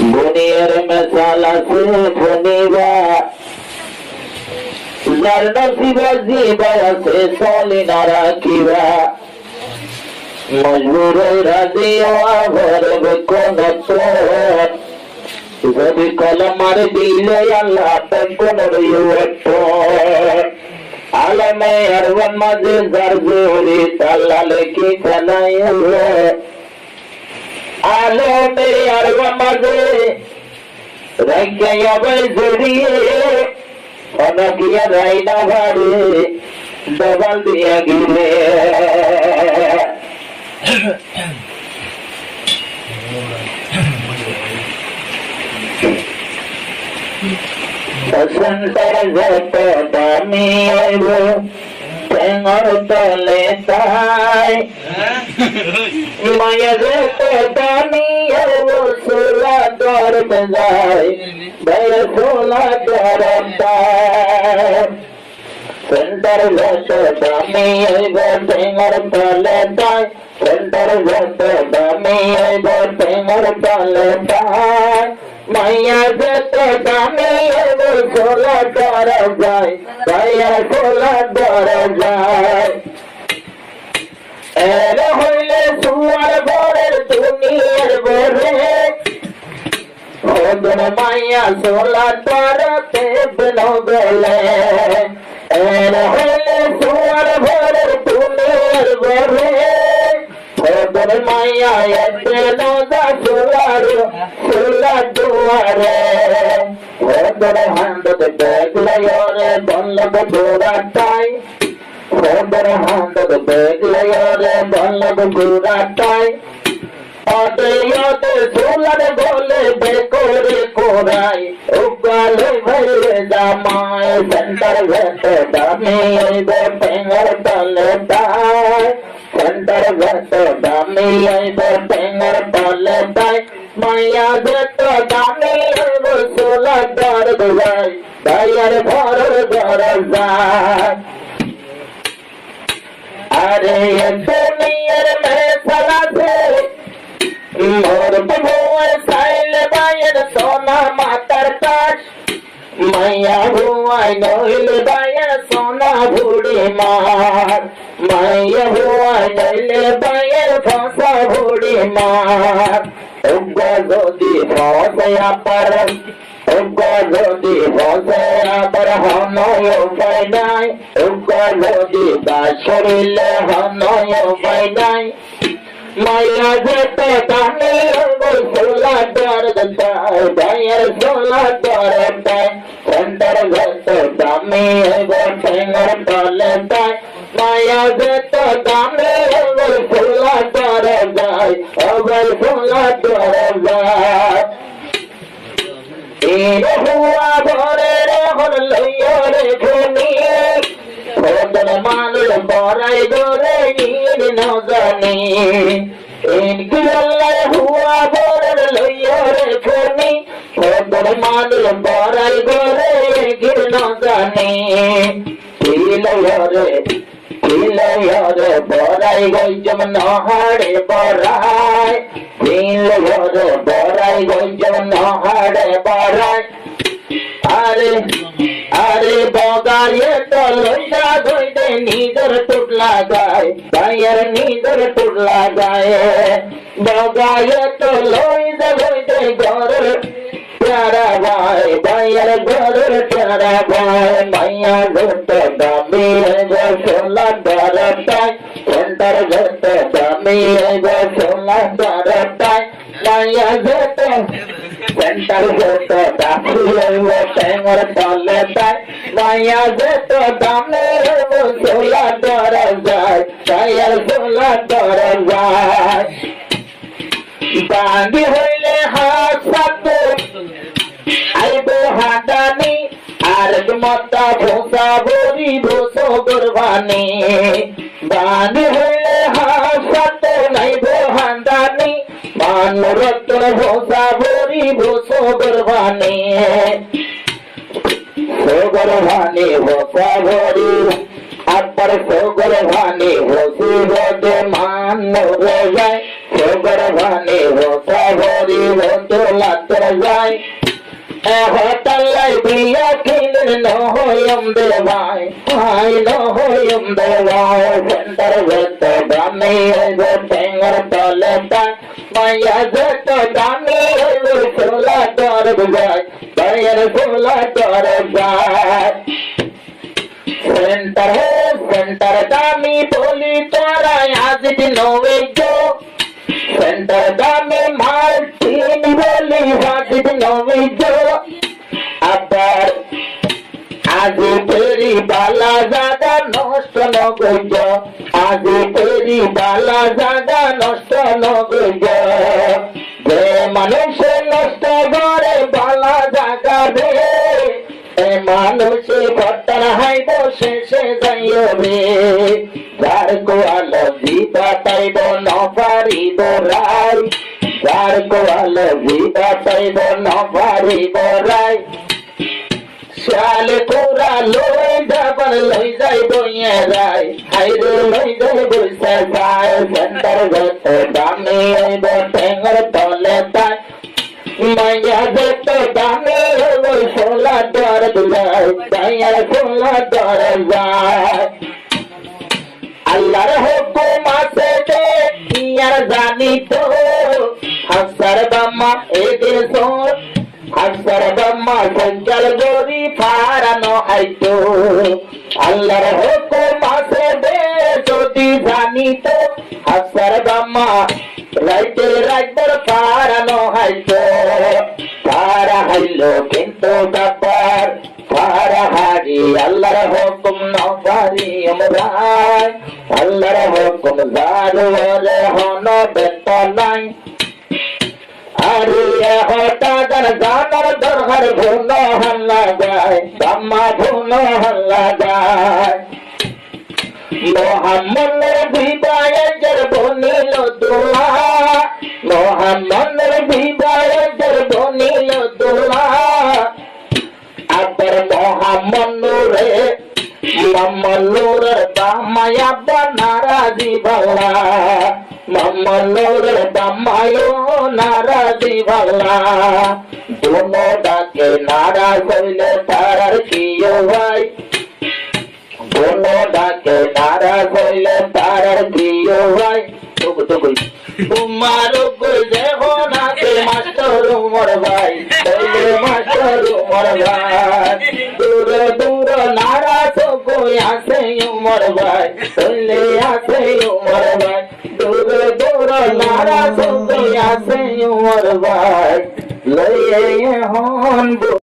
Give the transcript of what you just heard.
দুনিয়ার মেসাল আছে ধনিবা যার নসিবা জিবা আছে চলে না রাখিবা মজবুর রাজি ভরবে কোন যদি কলম মারে দিলে আল্লাহ কোন আলমে আরওয়ান মাঝে যার জোরে তাল্লা লেখি চালাই আলমে আরওয়ান মাঝে রেখে যাবে জড়িয়ে অনকিয়া রাইনা ভারে ডবল দিয়া গিলে বসন্তের যত দামি হইব টেঙর তলে তাই মায়া যত দামি হইব সোলা দরদ যায় ভয় সোলা দরদ যায় সেন্টার যত দামি হইব টেঙর তলে তাই সেন্টার যত দামি হইব টেঙর তলে তাই মায়া যত দামি হইব সোলা দরদ যায় ভয় সোলা দরদ যায় এর হইলে সুয়ার ভরের দুনিয়ার ভরে ওদন মায়া সোলা দরদে বলো গলে এর হইলে সুয়ার ভরের দুনিয়ার ভরে ওদন মায়া এতে নজা সোলার সোলা দুয়ারে ওদন হান্দতে দেখলে ওরে বল্লভ দৌড়াটাই ওদন হান্দতে দেখলে ওরে বল্লভ দৌড়াটাই অতে অতে সোলার বলে বেকরে কোরাই উগালে ভরে জামায় সেন্টার ভেতে দামি আইবে টেঙর তলে তাই সেন্টার ভেতে দামি আইবে টেঙর তলে তাই মায়া ভেতে দামি আইবে সোলা দরদ যায় দয়ার ভরর দরদ যায় আরে দুনিয়ার মেসালা সে মোর বহুয়ার সাইল বায়ের সোনা মাতার কাশ মায়া ভুয়াই নইল বায়ের সোনা ভুড়ি মার মায়া ভুয়াই নইল বায়ের ফসা ভুড়ি মার উগ্গা যদি ফসয়া পার উগ্গা যদি ফসয়া পার হনয় উপায় নাই উগ্গা যদি বাসরিলে হনয় উপায় নাই মায়া যত দামি হইব সোলা দরদ যায় দয়ার সোলা দরদ যায় সেন্টার যত দামি হইব টেঙর তলে যায় মায়া যত দামি হইব সোলা দরদ যায় অবল সোলা দরদ যায় এর হুয়া ভরে রে হল লইয়া রে ঘুনি ওদন মানুষ বড়াই ধরে নির নজানি ইনকিল্লাহ হুয়া ভরে লইয়া রে ঘুনি ওদন মানুষ বড়াই ধরে গির নজানি রে বড়াই গইজম নহাড়ে বড়াই রে বড়াই গইজম নহাড়ে বড়াই আরে আরে বগায়ে তো লইয়া ধইতে নিজর টুটলা গায় গায়ের নিজর টুটলা গায়ে বগায়ে তো লইয়া ধইতে ঘরের প্যারা ভাই গায়ের ঘরের প্যারা ভাই মাইয়া ধরত দামি সোলা দরটাই সেন্টার ধরত দামি সোলা দরটাই মাইয়া ধরত সেন্টার যত দামি হইব টেঙর তলে তাই মায়া যত দামি হইব সোলা দরদ যায় দয়ার সোলা দরদ যায় বাঙ্গি হইলে হাত সাথে আইব হাঁটানি আর মতা ভোসা বরি ভোসো গরবানি বাঙ্গি হইলে হাত সাথে নাইব হাঁটানি মান রত্ন ভোসা বরি ভোসো গরবানি সোগরবানি ভোসা ভরি अपर सोगर भाने होसी होते मान रे जाए सोगर भाने होता भरी তোলা তোর যায় হতাল্লাই বিয়া কিনে নহয়ম দে ভাই ভাই নহয়ম দে ভাই সেন্টার যেত দামি হইব ঠেঙ্গর তলে তাই মাইয়া যেত দামি হইব সোলা তোর যায় ভাইয়ের সোলা তোর যায় সেন্টার দামি বলি তোরা আজ নবে গো সেন্টার দামি মাল তিন বলি আজ নবে গো আবার আজি তেরি বালা জাগা নষ্ট নগজ আজি তেরি বালা জাগা নষ্ট নগজ যে মানুষ নষ্ট করে বালা জাগা রে মানুষে ঘটনা হাইব শেষে যাইও রে যার গোয়াল জিবা পাইব নপারিব রাই যার গোয়াল জিবা পাইব নপারিব রাই শাল তোরা লই যাবন লই যাই বইয়ে রাই হাইরে লই যাই বইসা যায় সেন্টার গত দামি হইব ঠেঙ্গর তলে তাই মাইয়া যেত দামি হইব সোলা দর যায় তাইয়ার সোলা দর যায় আল্লাহর হুকুম আছে যে ইয়ার জানি তো হাসার বাম্মা এদিন সোর হাসার বাম্মা সঞ্চাল গরি ফারানো আইতো আল্লাহর হুকুম আছে যে যদি জানি তো হাসার বাম্মা রাইতে রাইতের ফারানো আইতো ফারা হাইলো কিন্তু ব্যাপার ফারা হারি আল্লাহর হুকুম নপারি আমরা আল্লাহর হুকুম জারুরে হন বেতনাই আরে হটা গান গানার দরহার ভুন হল্লা যায় বাম্মা ভুন হল্লা যায় মোহাম্মদের বিদায়ের বনিল দোলা মোহাম্মদের বিদায়ের বনিল দোলা আবার মোহাম্মদুরে মোহাম্মদুরের বামায়া নারাজি বাংলা মোহাম্মদুরের বামায়ো নারাজি বাংলা দোনো ডাকে নারাজ হইলে তার কিও ভাই দোনো ডাকে নারাজ হইলে তার কিও ভাই তোমার দেখো না মাস্টার উমর ভাই মাস্টার উমর ভাই দূরে দূরে নারাজ কই আছে উমর ভাই চলে আছে উমর ভাই দূরে দূরে নারাজ কই আছে উমর ভাই লইয়ে হন